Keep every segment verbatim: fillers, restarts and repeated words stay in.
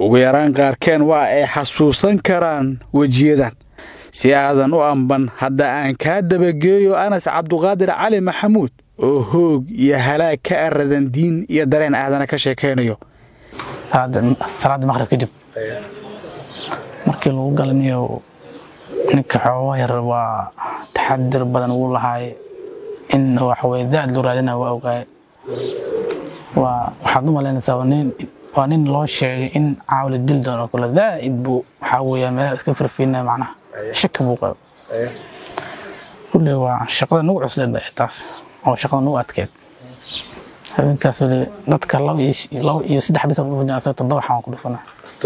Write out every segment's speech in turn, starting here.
ugu yaraan qaarkeen waa ay xasuusan karaan wejiyadan si aadan u amban hadda aan kaa dabageeyo Anas Cabduqaadir Cali Maxamuud oo hoog iyo halaag ka aradan diin iyo dareen aadana ka sheekeynayo هذا صلاة المغرب كجب markii lagu galanayo ninka xawayar waa taxadir badan uu lahaay in wax way zaad loo raadina waa ogaay waa waxa u maleynaysaa nin waa nin loo sheegay in caawil dil doono kula zaid buu waxa weeyaan meel iska firfiina macnaha shaka buu qabo kulli waa shaqada nuuc cusub ah taas oo shaqada nuuc adkeed habeenkaas wali dadka laba iyo saddex bis oo wajahsan toddoba waxaan ku dhufana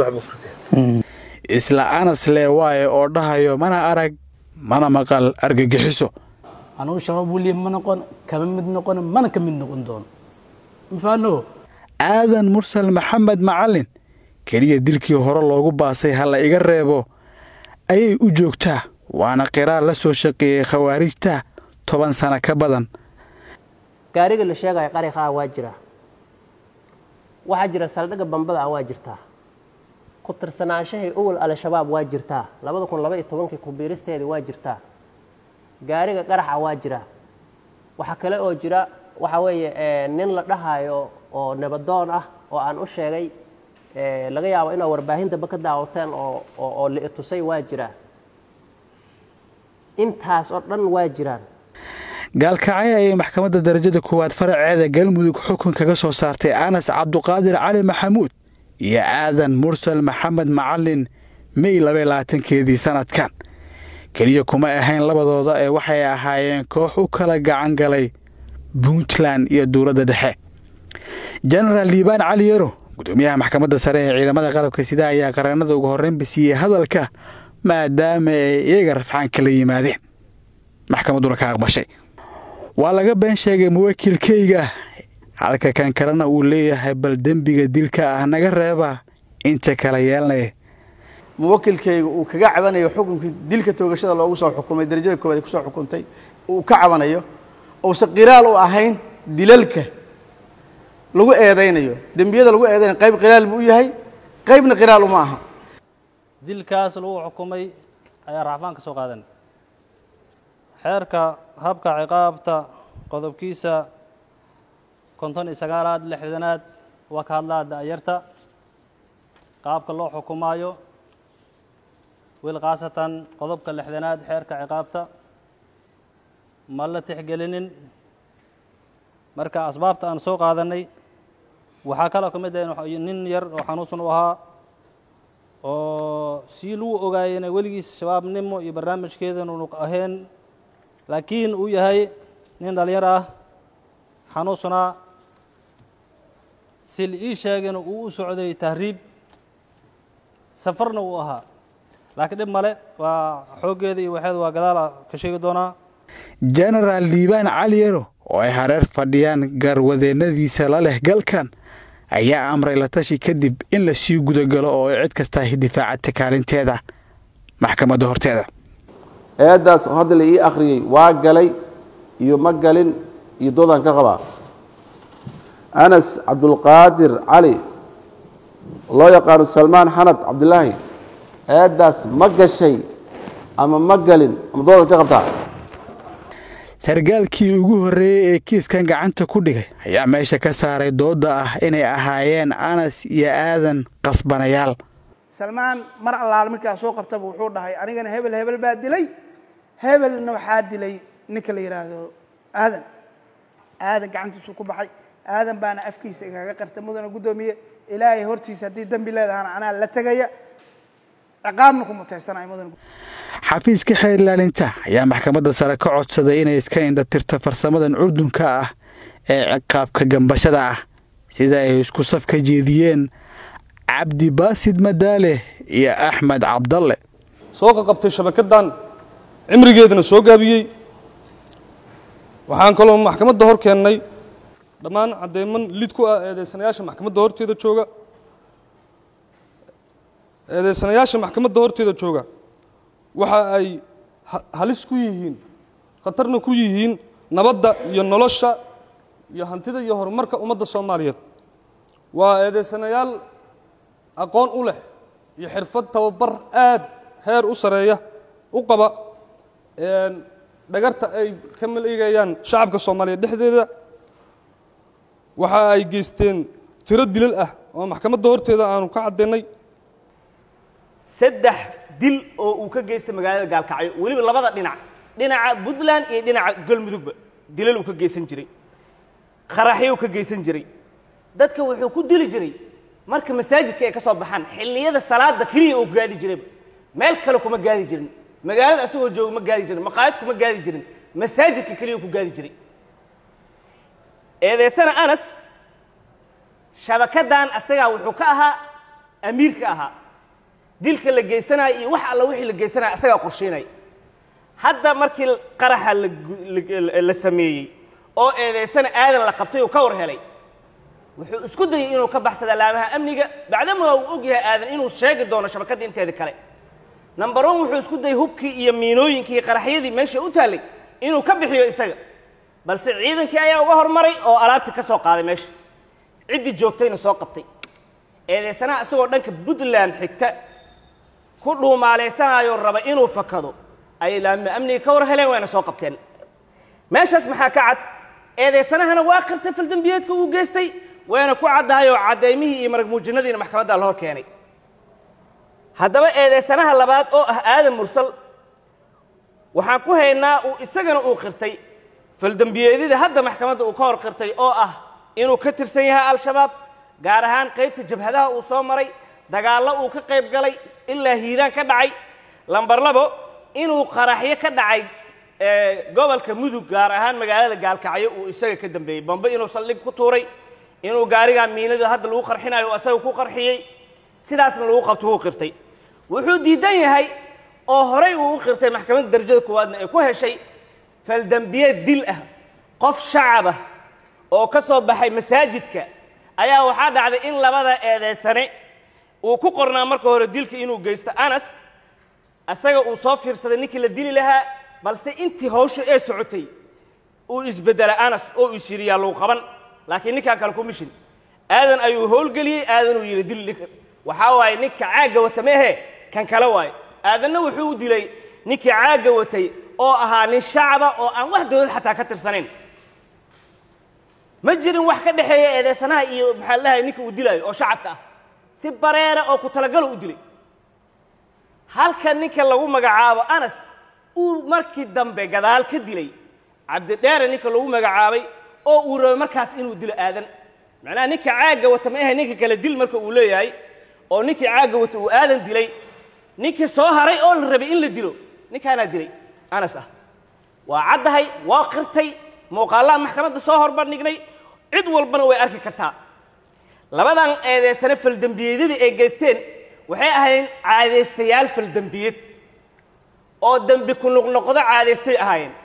isla Anas le waaye oo dhahayo mana arag mana maqal argagixiso anuu shabaab wali ma noqon kama mid noqon mana ka mid noqon doon mafano aadan mursal maxamed macallin kaliya dilkii hore loogu baasay hal iga reebo ayay u joogtaa waana qiraal la soo shaqeeyay khawaarijta toban sano ka badan gaariga la sheegay qariiqa waa jira waxa jira saldhiga bambada waa jirtaa ku tirsanaanshahay awal al-shabaab waa jirtaa laba kun iyo laba iyo toban ku biiristeedii waa jirtaa gaariga qaraxa waa jira waxa kale oo jira waxa weeye nin la dhahayo oo nabadoon ah oo aan u sheegay laga yaabo inuu warbaahinta ba ka daawateen oo oo la tusay waa jira intaas oo dhan waa jiraan gaalkacay ay maxkamadda darajada koowaad faraceeda galmudug xukun kaga soo saartay Anas Cabduqaadir Cali Maxamuud iyo aadan mursal maxamed macallin May laba iyo labaatan-keedii sanadkan kaliya kuma ahayn labadooda ee waxay ahaayeen koox u kala gacan galay Puntland iyo dowladda dhexe General Liban Cali Yaro gudoomiyaha maxkamadda sare ee ciidamada qalabka sida ayaa qaranada ugu horreyn bisiyay hadalka maadaama ay iyaga rafcaan kala yimaadeen maxkamadduna ka aqbashay waa laga been sheegay muwakkilkayga halka kan kalena uu leeyahay bal dambiga dilka ah naga reeba inta kala yeelnay muwakkilkayga uu kaga cabanayo xukunka dilka toogashada loogu soo xukumay darajada koowaad ku soo xukuntay uu ka cabanayo oo saqiraal u ahayn dilalka lagu eedeynayo dambiyada lagu eedeynayo qayb qiraal buu yahay qaybna qiraal uma aha dilkaas lagu xukumay ayaa rafaan ka soo qaadan xeerka habka ciqaabta qodobkiisa konton iyo sagaalaad lixdanaad waa ka hadlaa da'yarta qaabka loo xukumayo wil qaasatan qodobka lixdanaad xeerka ciqaabta ma la tixgelinin marka asbaabta aan soo qaadanay waxaa kale ka mid ah nin yar oo xanuunsan u ahaa oo si loo ogaayay weligiis shabaabnimo iyo barnaamijkeedan uu ahayn laakiin uu yahay nin dhalinyaro ah xanuunsana sil ii sheegay uu u socday tahriib safarna uu ahaa laakiin dib male waa xoogeeda iyo waxeed waa gadaal ka sheegi doonaa General Liban Cali Yaro oo ay hareer fadhiyaan garwadeenadiisa la leh galkan ayaa amray la tashi kadib in la sii gudagalo oo cid kasta difaaca kaalinteeda maxkamadda horteeda eedaas hadda la ii akhriyay waa galay iyo ma galin iyo doodan ka qaba Anas Cabduqaadir Cali loo yaqaan Salmaan Xanad Cabdullaahi eedaas ma gashay ama ma galin ama doodan ka qabta sargaalkii ugu horeeyay ee kiiskan gacanta ku dhigay ayaa meesha ka saaray dooda ah inay ahaayeen Anas iyo aadan qasbanayaal Salmaan mar allaal markaa soo qabtaba wuxuu dhahay anigana hebel hebel baa dilay hebelna waxa dilay ninka la yiraahdo aadan aadan gacantiisu ku baxay aadan baana afkiisa kaga qartay mudana gudoomiye ilaahay hortiisa hadii dambi leedahay ana la tagaya aqaamna ku mutaysanay mudana xafiiska xeer ilaalinta ayaa maxkamadda sare ka codsaday inay iska indha tirto farsamadan curdunka ah ee ciqaabka gambashada ah sida ay isku saf ka jeediyeen Cabdi Baasid Madaale iyo Axmed Cabdalle soo ka qabtay shabakadan cimrigeedana soo gaabiyay waxaan kaloo maxkamadda hor keenay dhammaan cadeyman lid ku ah eedeysanayaasha maxkamadda horteeda jooga eedeysanayaasha maxkamadda horteeda jooga waxa ay halis ku yihiin khatarna ku yihiin nabadda iyo nolosha iyo hantida iyo horumarka ummadda Soomaaliyeed waa eedeysanayaal aqoon u leh iyo xirfad tababar aad heer u sareeya u qaba een dhagarta ay ka maleegayaan shacabka Soomaaliyeed dhexdeeda waxa ay geysteen tiro dilal ah oo maxkamadda horteeda aanu ka cadeynay saddex dil oo uu ka geystay magaalada Gaalkacyo waliba labada dhinac dhinaca Puntland iyo dhinaca Galmudugba dilal uu ka geysan jiray qaraxyo ka geysan jiray dadka wuxuu ku dili jiray marka masaajidka ay ka soo baxaan xilliyada salaada kaliya uu gaadi jiray meel kale kuma gaadi jirin magaalada asagoo jooga ma gaadi jirin maqaayad kuma gaadi jirin masaajidka kaliya ku gaadi jiray eedeysana Anas shabakadan asaga wuxuu ka ahaa amiirka ahaa dilka la geysanayo iyo wax alla wixii la geysanayo asaga qorsheynay hadda markii qaraxa la sameeyay oo eedeysana aadan la qabtay oo ka war helay wuxuu isku dayay inuu ka baxsado laamaha amniga bacdama uu og yahay aadan inuu sheegi doono shabakada inteeda kale number one wuxuu isku dayay hubkii iyo miinooyinkii qaraxyadii meesha u taalay inuu ka bixiyo isaga balse ciidankii ayaa uga hormaray oo alaabti ka soo qaaday meesha cidii joogtayna soo qabtay eedeysana asagoo dhanka Puntland xigta ku dhuumaaleysanaayo raba inuu fakado ay laamaha amniga ka war heleen wayna soo qabteen meeshaas maxaa ka cad eedeysanahana waa qirtay fal dambiyeedka uu geystay wayna ku cadaayo cadeymihii iyo marag muujinadiina maxkamadda la hor keenay haddaba eedeysanaha labaad oo ah aadan mursal waxaan ku haynaa uu isagana uu qirtay fal dambiyeedida hadda maxkamadda uu ka hor qirtay oo ah inuu ka tirsan yahay al-shabaab gaar ahaan qaybta jabhadaha uu soo maray dagaallo uu ka qayb galay ilaa hiiraan ka dhacay lambar labo inuu qaraxyo ka dhacay gobolka mudug gaar ahaan magaalada Gaalkacyo uu isaga ka dambeeyay bamba inuu saldhig ku tuuray inuu gaariga miinada hadda lagu qarxinayo asaga ku qarxiyay sidaasna lagu qabto uu qirtay wuxuu diidan yahay oo horay uu qirtay maxkamadda darajada koowaadna ay ku heshay fal dambiyeed dil ah qof shacab ah oo ka soo baxay masaajidka ayaa waxa dhacday in labada eedeysane uu ku qornaa marka hore dilka inuu geysto Anas asaga uu soo fiirsaday ninkii la dili lahaa balse intii hawsha ee socotay uu isbedela Anas oo uu shiriyaa loo qaban laakiin ninka kale ku mishin aadan ayuu howlgeliyay aadan uu yiri dil waxa waay ninka caaga wata mehe kan kale waay aadanna wuxuu u dilay ninka caaga watay oo ahaa nin shacaba oo aan wax dawlad xataa ka tirsaneyn ma jirin wax ka dhaxeeya eedeysanaha iyo maxaa la ninka uu dilay oo shacabka ah si bareera oo ku talagal u dilay halka ninka lagu magacaabo Anas uu markii dambe gadaal ka dilay Cabdi Dheere ninka lagu magacaabay oo uu rabo markaas inuu dilo aadan macnaha ninka caaga wata ma ahay ninka kale dil marka uu leeyahay oo ninka caaga wata uu aadan dilay ninka soo haray oo la rabay in la dilo ninkaana dilay Anas ah waa cadahay waa qirtay muuqaalaha maxkamadda soo horbandhignay cid walbana way arki kartaa labadan eedeysane fal dambiyeedada ay geysteen waxay ahayn caadeystayaal fal dambiyeed oo dambi ku noqnoqdo caadeystay ahaayeen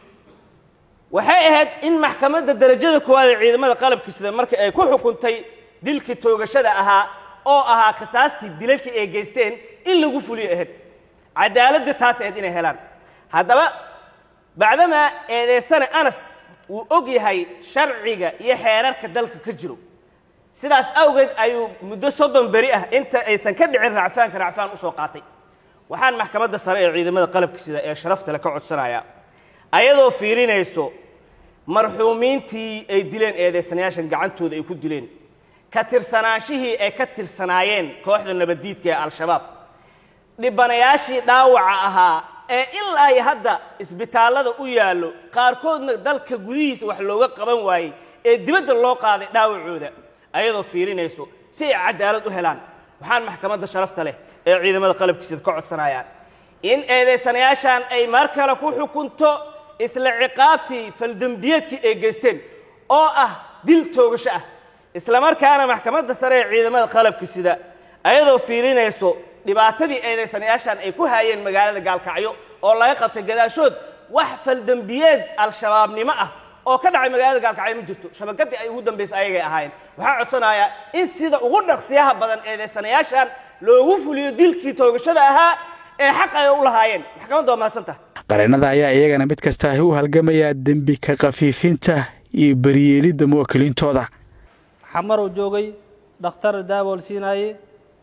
waxay ahayd in maxkamadda darajada koowaad ee ciidamada qalabka sida markii ay ku xukuntay dilkii toogashada ahaa oo ahaa qisaastii dilalkii ay geysteen in lagu fuliyo ahayd cadaaladda taas ahayd inay helaan haddaba bacdama eedeysane Anas uu og yahay sharciga iyo xeerarka dalka ka jiro sidaas awgeed ayuu muddo soddon beri ah inta aysan ka dhicin racfaanka racfaan u soo qaatay waxaan maxkamadda sare ee ciidamada qalabka sida ee sharafta la ka codsanaya ayadoo fiirinayso marxuumiintii ay dileen eedeysanayaashan gacantooda ay ku dileen ka tirsanaashihii ay ka tirsanaayeen kooxda nabadiidka ee al-shabaab dhibanayaashii dhaawaca ahaa ee ilaa hadda isbitaalada u yaallo qaarkoodna dalka gudihiisa wax looga qaban waayey ee dibadda loo qaaday dhaawacooda ayadoo fiirinayso si ay cadaalad u helaan waxaan maxkamadda sharafta leh ee ciidamada qalabkiisa ka codsanayaan in eedeysanayaashan ay mar kale ku xukunto isla ciqaabtii fal dambiyeedkii ay geysteen oo ah dil toogasho ah isla markaana maxkamadda sare ee ciidamada qalabka sida ayadoo fiirinayso dhibaatadii eedeysanayaashan ay ku haayeen magaalada Gaalkacyo oo laga qabtay gadaashood wax fal dambiyeed al-shabaabnimo ah oo ka dhacay magaalada Gaalkacyo ma jirto shabakadii ay ugu dambeysay ayagay ahaayeen waxaan codsanayaa in sida ugu dhaqsiyaha badan eedeysanayaashan loogu fuliyo dilkii toogashada ahaa ee xaq ay u lahaayeen maxkamadda waa mahadsantahay qareenada ayaa iyagana mid kasta u halgamaya dembi ka qafiifinta iyo bariyeelidda muwakkiliintooda xamar uu joogay dhakhtar daawool siinayay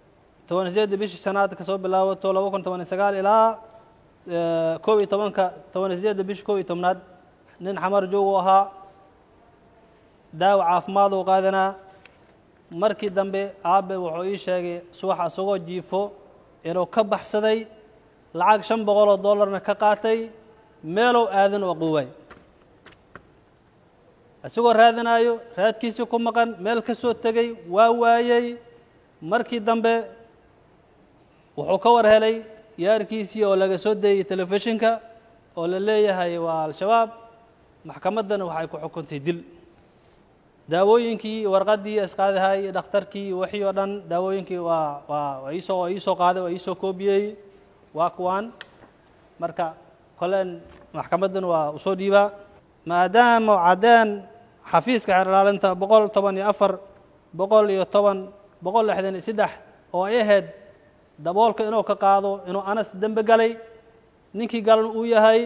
toban sideed bishii shanaad ka soo bilaabato laba kun toban iyo sagaal ilaa koob iyo tobanka toban sideed bishii koob iyo tobnaad nin xamar joog u ahaa daawo caafimaad uu qaadanaa markii dambe aabe wuxuu ii sheegay subax asagoo jiifo inuu ka baxsaday lacag shan boqol oo dollarna ka qaatay meelow aadan oo quway asagoo raadinayo raadkiisii ku maqan meel ka soo tegay waa waayay markii dambe wuxuu ka war helay yaarkiisii oo laga soo deeyay telefishinka oo la leeyahay waa al-shabaab maxkamaddana waxay ku xukuntay dil daawooyinkii warqaddii isqaadahay dhakhtarkii wixii oo dhan daawooyinkii waa waa iisoo waa iisoo qaaday waa iisoo koobiyey waa kuwaan marka kolen maxkamaddana waa usoo dhiibaa maadaama caddeen xafiiska xeer ilaalinta boqol toban iyo afar boqol iyo toban boqol lixdan iyo saddex oo ay ahayd daboolka inuu ka qaado inuu anas dembe galay ninkii galan uu yahay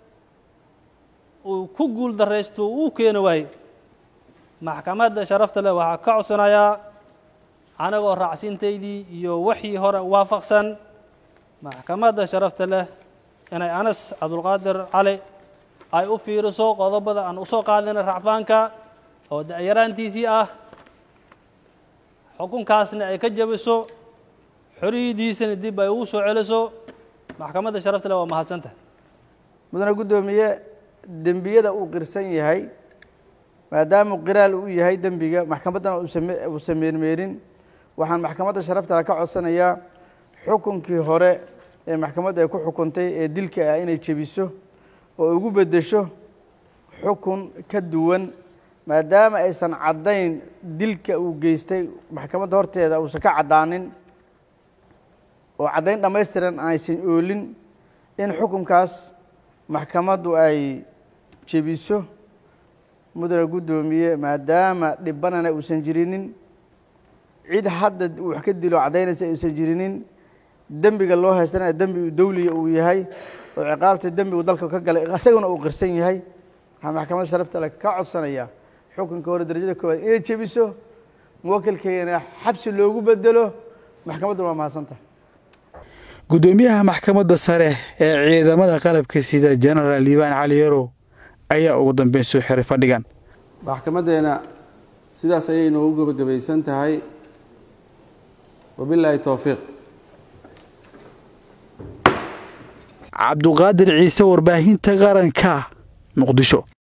uu ku guul daraysto uu keeni waayey maxkamadda sharafta leh waxaa ka codsanayaa anagoo raacsintaydii iyo wixii hore waafaqsan maxkamadda sharafta leh inay anas cabdulqaadir cali ay u fiiriso qodobada aan usoo qaadana racfaanka oo da'yaraantiisii ah xukunkaasna ay ka jabiso xoriyadiisana dib ay ugu soo celiso maxkamadda sharafta leh waa mahadsantahay mudane guddoomiye dembiyada uu qirsan yahay maadaama qiraal uu yahay dembiga maxkamaddana uu sameermeerin waxaan maxkamadda sharafta leh ka codsanayaa xukunkii hore ee maxkamadda ay ku xukuntay ee dilka ah inay jebiso oo ugu beddesho xukun ka duwan maadaama aysan caddayn dilka uu geystay maxkamadda horteeda uusan ka caddaanin oo caddayn dhammaystiran aysan oolin in xukunkaas maxkamaddu ay jebiso mudane guddoomiye maadaama dhibanana uusan jirinin cid hadda wax ka dilo caddaynaysa uusan jirinin dembiga loo haystana dembi dawliya uu yahay oo ciqaabta dembigu dalka ka galay isaguna uu qirsan yahay waxaa maxkamadda sharafta leh ka codsanayaa xukunka hore darajada koowaad inay jebiso muwakilkeena xabsi loogu bedelo maxkamadduna waa mahadsantahay guddoomiyaha maxkamadda sare ee ciidamada qalabka sida jenaraal liibaan cali yarow ayaa ugu dambeyn soo xiray fadhigan maxkamaddeena sidaas ayay noogu gebagabaysan tahay wabilaahi towfiiq cabduqaadir ciise warbaahinta qaranka muqdisho.